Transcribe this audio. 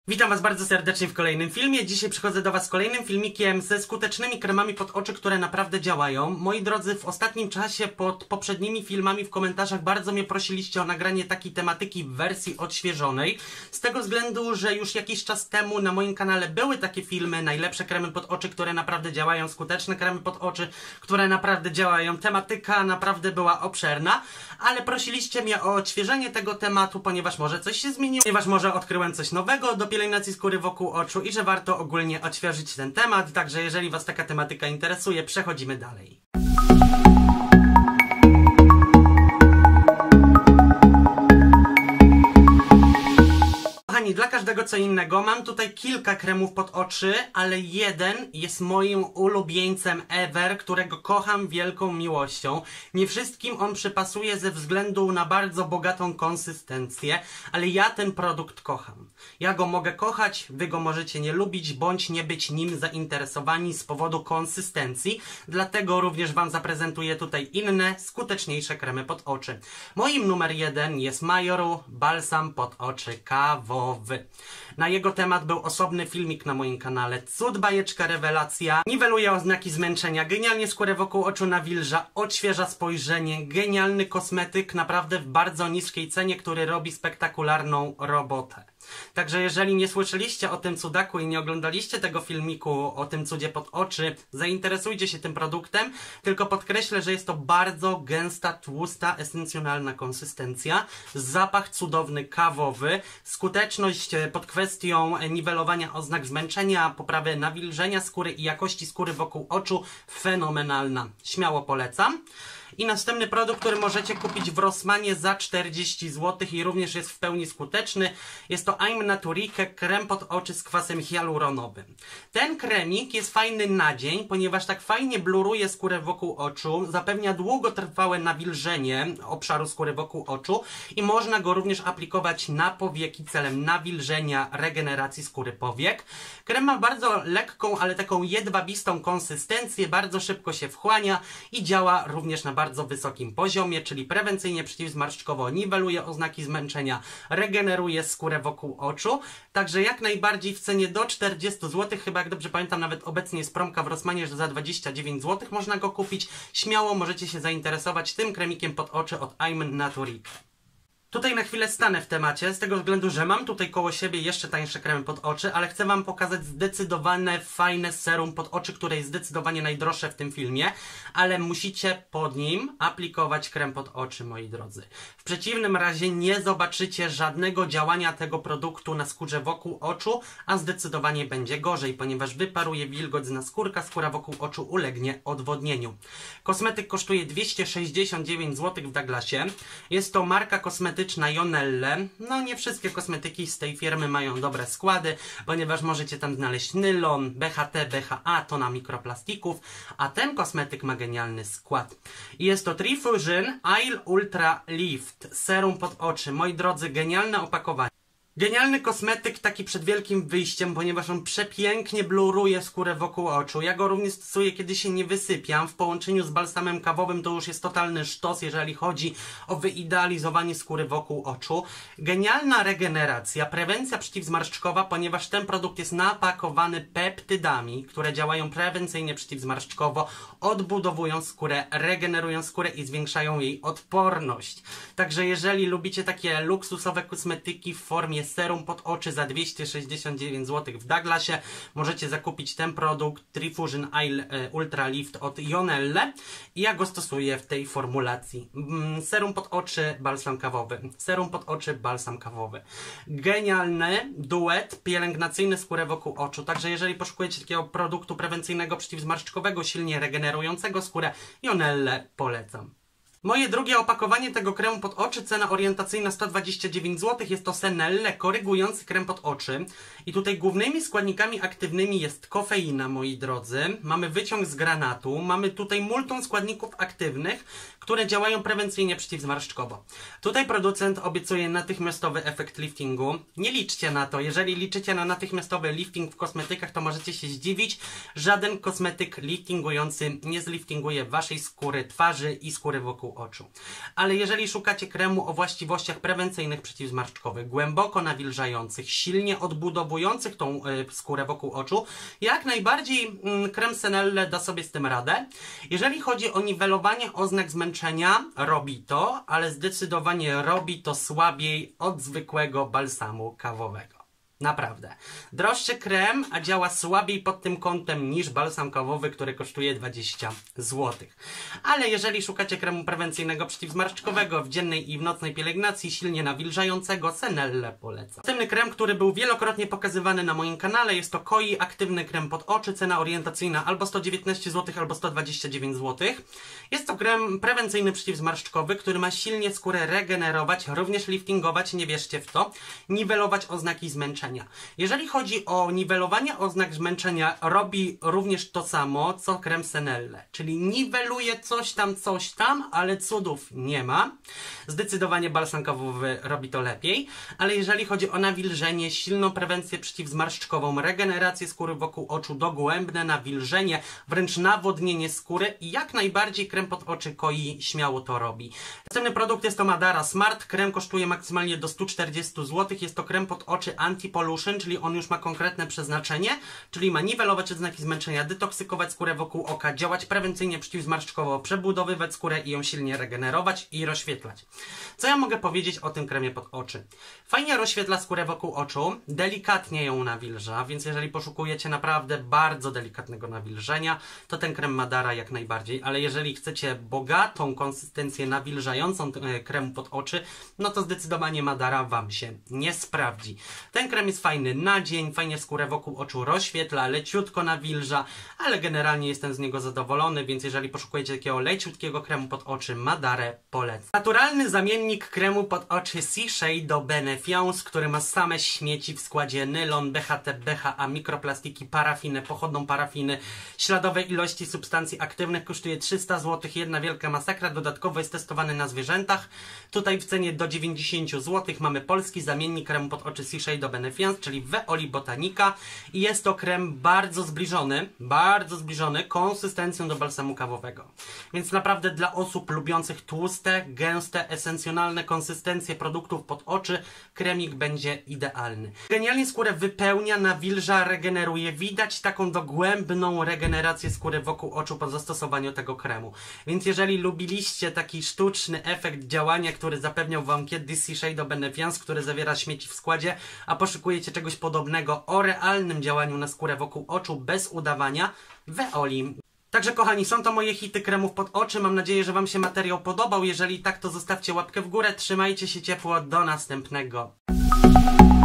Witam Was bardzo serdecznie w kolejnym filmie. Dzisiaj przychodzę do Was z kolejnym filmikiem ze skutecznymi kremami pod oczy, które naprawdę działają. Moi drodzy, w ostatnim czasie pod poprzednimi filmami w komentarzach bardzo mnie prosiliście o nagranie takiej tematyki w wersji odświeżonej. Z tego względu, że już jakiś czas temu na moim kanale były takie filmy, najlepsze kremy pod oczy, które naprawdę działają, skuteczne kremy pod oczy, które naprawdę działają. Tematyka naprawdę była obszerna, ale prosiliście mnie o odświeżenie tego tematu, ponieważ może coś się zmieniło, ponieważ może odkryłem coś nowego do pielęgnacji skóry wokół oczu i że warto ogólnie odświeżyć ten temat, także jeżeli Was taka tematyka interesuje, przechodzimy dalej. Kochani, dla każdego co innego, mam tutaj kilka kremów pod oczy, ale jeden jest moim ulubieńcem ever, którego kocham wielką miłością. Nie wszystkim on przypasuje ze względu na bardzo bogatą konsystencję, ale ja ten produkt kocham. Ja go mogę kochać, wy go możecie nie lubić, bądź nie być nim zainteresowani z powodu konsystencji, dlatego również Wam zaprezentuję tutaj inne, skuteczniejsze kremy pod oczy. Moim numer 1 jest Majoru Balsam pod oczy kawowy. Na jego temat był osobny filmik na moim kanale. Cud, bajeczka, rewelacja. Niweluje oznaki zmęczenia, genialnie skórę wokół oczu nawilża, odświeża spojrzenie, genialny kosmetyk, naprawdę w bardzo niskiej cenie, który robi spektakularną robotę. Także jeżeli nie słyszeliście o tym cudaku i nie oglądaliście tego filmiku o tym cudzie pod oczy, zainteresujcie się tym produktem, tylko podkreślę, że jest to bardzo gęsta, tłusta, esencjonalna konsystencja, zapach cudowny, kawowy, skuteczność pod kwestią niwelowania oznak zmęczenia, poprawy nawilżenia skóry i jakości skóry wokół oczu fenomenalna. Śmiało polecam. I następny produkt, który możecie kupić w Rossmanie za 40 zł i również jest w pełni skuteczny, jest to I'm Naturike krem pod oczy z kwasem hialuronowym. Ten kremik jest fajny na dzień, ponieważ tak fajnie bluruje skórę wokół oczu, zapewnia długotrwałe nawilżenie obszaru skóry wokół oczu i można go również aplikować na powieki celem nawilżenia, regeneracji skóry powiek. Krem ma bardzo lekką, ale taką jedwabistą konsystencję, bardzo szybko się wchłania i działa również na bardzo wysokim poziomie, czyli prewencyjnie przeciwzmarszczkowo niweluje oznaki zmęczenia, regeneruje skórę wokół oczu, także jak najbardziej w cenie do 40 zł, chyba jak dobrze pamiętam nawet obecnie jest promka w Rossmanie, że za 29 zł można go kupić, śmiało możecie się zainteresować tym kremikiem pod oczy od I'm Naturike. Tutaj na chwilę stanę w temacie, z tego względu, że mam tutaj koło siebie jeszcze tańsze kremy pod oczy, ale chcę Wam pokazać zdecydowane, fajne serum pod oczy, które jest zdecydowanie najdroższe w tym filmie, ale musicie pod nim aplikować krem pod oczy, moi drodzy. W przeciwnym razie nie zobaczycie żadnego działania tego produktu na skórze wokół oczu, a zdecydowanie będzie gorzej, ponieważ wyparuje wilgoć z naskórka, skóra wokół oczu ulegnie odwodnieniu. Kosmetyk kosztuje 269 zł w Douglasie. Jest to marka kosmetyczna Jonelle. No nie wszystkie kosmetyki z tej firmy mają dobre składy, ponieważ możecie tam znaleźć nylon, BHT, BHA, tona mikroplastików, a ten kosmetyk ma genialny skład. I jest to Trifusion Oil Ultra Lift serum pod oczy. Moi drodzy, genialne opakowanie. Genialny kosmetyk taki przed wielkim wyjściem, ponieważ on przepięknie bluruje skórę wokół oczu. Ja go również stosuję, kiedy się nie wysypiam. W połączeniu z balsamem kawowym to już jest totalny sztos, jeżeli chodzi o wyidealizowanie skóry wokół oczu. Genialna regeneracja, prewencja przeciwzmarszczkowa, ponieważ ten produkt jest napakowany peptydami, które działają prewencyjnie przeciwzmarszczkowo, odbudowują skórę, regenerują skórę i zwiększają jej odporność. Także jeżeli lubicie takie luksusowe kosmetyki w formie serum pod oczy za 269 zł w Douglasie, możecie zakupić ten produkt Trifusion Oil Ultra Lift od Jonelle i ja go stosuję w tej formulacji. Serum pod oczy, balsam kawowy. Serum pod oczy, balsam kawowy. Genialny duet pielęgnacyjny skórę wokół oczu, także jeżeli poszukujecie takiego produktu prewencyjnego przeciwzmarszczkowego, silnie regenerującego skórę, Jonelle polecam. Moje drugie opakowanie tego kremu pod oczy, cena orientacyjna 129 zł, jest to Senelle korygujący krem pod oczy. I tutaj głównymi składnikami aktywnymi jest kofeina, moi drodzy. Mamy wyciąg z granatu, mamy tutaj multum składników aktywnych, które działają prewencyjnie przeciwzmarszczkowo. Tutaj producent obiecuje natychmiastowy efekt liftingu. Nie liczcie na to, jeżeli liczycie na natychmiastowy lifting w kosmetykach, to możecie się zdziwić. Żaden kosmetyk liftingujący nie zliftinguje waszej skóry, twarzy i skóry wokół wokół oczu. Ale jeżeli szukacie kremu o właściwościach prewencyjnych przeciwzmarszczkowych, głęboko nawilżających, silnie odbudowujących tą skórę wokół oczu, jak najbardziej krem Senelle da sobie z tym radę. Jeżeli chodzi o niwelowanie oznak zmęczenia, robi to, ale zdecydowanie robi to słabiej od zwykłego balsamu kawowego. Naprawdę. Droższy krem, a działa słabiej pod tym kątem niż balsam kawowy, który kosztuje 20 zł. Ale jeżeli szukacie kremu prewencyjnego przeciwzmarszczkowego w dziennej i w nocnej pielęgnacji, silnie nawilżającego, Senelle polecam. Następny krem, który był wielokrotnie pokazywany na moim kanale, jest to Koi Aktywny Krem pod oczy, cena orientacyjna albo 119 zł, albo 129 zł. Jest to krem prewencyjny przeciwzmarszczkowy, który ma silnie skórę regenerować, również liftingować, nie wierzcie w to, niwelować oznaki zmęczenia. Jeżeli chodzi o niwelowanie oznak zmęczenia, robi również to samo, co krem Senelle. Czyli niweluje coś tam, ale cudów nie ma. Zdecydowanie balsam kawowy robi to lepiej. Ale jeżeli chodzi o nawilżenie, silną prewencję przeciwzmarszczkową, regenerację skóry wokół oczu, dogłębne nawilżenie, wręcz nawodnienie skóry, jak najbardziej krem pod oczy Koi śmiało to robi. Następny produkt jest to Madara Smart. Krem kosztuje maksymalnie do 140 zł. Jest to krem pod oczy anti-pollution, czyli on już ma konkretne przeznaczenie, czyli ma niwelować odznaki zmęczenia, detoksykować skórę wokół oka, działać prewencyjnie przeciwzmarszczkowo, przebudowywać skórę i ją silnie regenerować i rozświetlać. Co ja mogę powiedzieć o tym kremie pod oczy? Fajnie rozświetla skórę wokół oczu, delikatnie ją nawilża, więc jeżeli poszukujecie naprawdę bardzo delikatnego nawilżenia, to ten krem Madara jak najbardziej, ale jeżeli chcecie bogatą konsystencję nawilżającą kremu pod oczy, no to zdecydowanie Madara Wam się nie sprawdzi. Ten krem jest fajny na dzień, fajnie skórę wokół oczu rozświetla, leciutko nawilża, ale generalnie jestem z niego zadowolony, więc jeżeli poszukujecie takiego leciutkiego kremu pod oczy, Madarę polecam. Naturalny zamiennik kremu pod oczy Shea do Benefiance, który ma same śmieci w składzie: nylon, BHT, BHA, mikroplastiki, parafinę, pochodną parafiny, śladowe ilości substancji aktywnych, kosztuje 300 zł, jedna wielka masakra, dodatkowo jest testowany na zwierzętach. Tutaj w cenie do 90 zł mamy polski zamiennik kremu pod oczy Shea do Benefiance, czyli Veoli Botanica, i jest to krem bardzo zbliżony konsystencją do balsamu kawowego. Więc naprawdę dla osób lubiących tłuste, gęste, esencjonalne konsystencje produktów pod oczy, kremik będzie idealny. Genialnie skórę wypełnia, nawilża, regeneruje. Widać taką dogłębną regenerację skóry wokół oczu po zastosowaniu tego kremu. Więc jeżeli lubiliście taki sztuczny efekt działania, który zapewniał Wam kiedyś Shea do Benefiance, który zawiera śmieci w składzie, a poszukujecie czegoś podobnego o realnym działaniu na skórę wokół oczu bez udawania, Veoli. Także kochani, są to moje hity kremów pod oczy. Mam nadzieję, że Wam się materiał podobał. Jeżeli tak, to zostawcie łapkę w górę. Trzymajcie się ciepło. Do następnego.